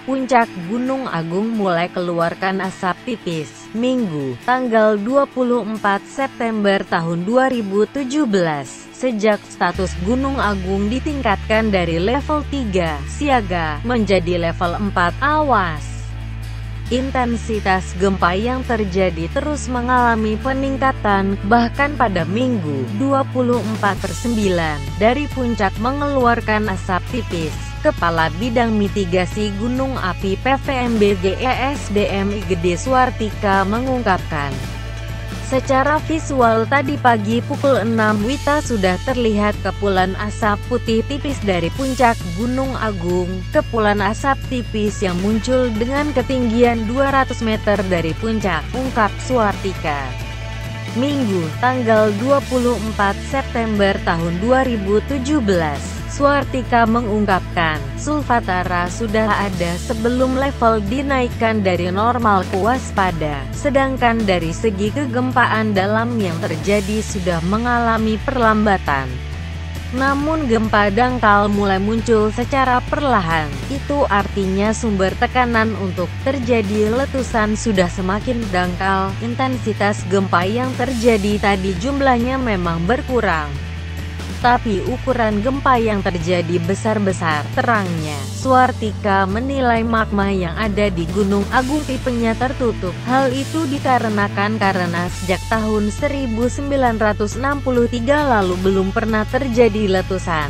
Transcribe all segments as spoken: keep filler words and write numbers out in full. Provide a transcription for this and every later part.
Puncak Gunung Agung mulai keluarkan asap tipis, Minggu, tanggal dua puluh empat September tahun dua ribu tujuh belas. Sejak status Gunung Agung ditingkatkan dari level tiga, siaga, menjadi level empat, awas. Intensitas gempa yang terjadi terus mengalami peningkatan, bahkan pada Minggu, dua puluh empat per sembilan, dari puncak mengeluarkan asap tipis. Kepala Bidang Mitigasi Gunung Api P V M B G E S D M I Gede Suartika mengungkapkan, secara visual tadi pagi pukul enam Wita sudah terlihat kepulan asap putih tipis dari puncak Gunung Agung. Kepulan asap tipis yang muncul dengan ketinggian dua ratus meter dari puncak, ungkap Suartika. Minggu, tanggal dua puluh empat September tahun dua ribu tujuh belas. Suartika mengungkapkan, Sulfatara sudah ada sebelum level dinaikkan dari normal ke waspada, sedangkan dari segi kegempaan dalam yang terjadi sudah mengalami perlambatan. Namun gempa dangkal mulai muncul secara perlahan, itu artinya sumber tekanan untuk terjadi letusan sudah semakin dangkal. Intensitas gempa yang terjadi tadi jumlahnya memang berkurang, tapi ukuran gempa yang terjadi besar-besar, terangnya. Suartika menilai magma yang ada di Gunung Agung tipenya tertutup. Hal itu dikarenakan karena sejak tahun seribu sembilan ratus enam puluh tiga lalu belum pernah terjadi letusan.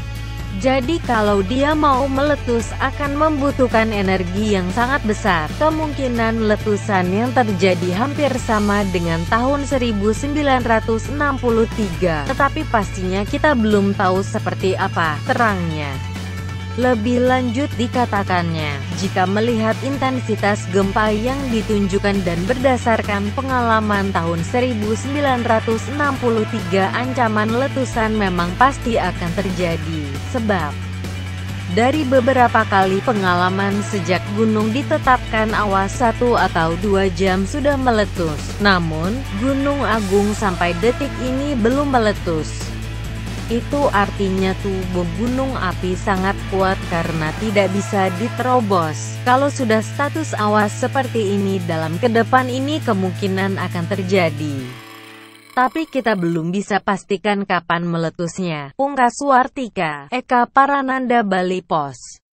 Jadi kalau dia mau meletus akan membutuhkan energi yang sangat besar. Kemungkinan letusan yang terjadi hampir sama dengan tahun seribu sembilan ratus enam puluh tiga, tetapi pastinya kita belum tahu seperti apa, terangnya. Lebih lanjut dikatakannya, jika melihat intensitas gempa yang ditunjukkan dan berdasarkan pengalaman tahun seribu sembilan ratus enam puluh tiga, ancaman letusan memang pasti akan terjadi, sebab dari beberapa kali pengalaman sejak gunung ditetapkan awas satu atau dua jam sudah meletus. Namun, Gunung Agung sampai detik ini belum meletus. Itu artinya tubuh gunung api sangat kuat karena tidak bisa diterobos. Kalau sudah status awas seperti ini dalam ke depan ini kemungkinan akan terjadi. Tapi kita belum bisa pastikan kapan meletusnya, ungkap Suartika. Eka Parananda, Bali Pos.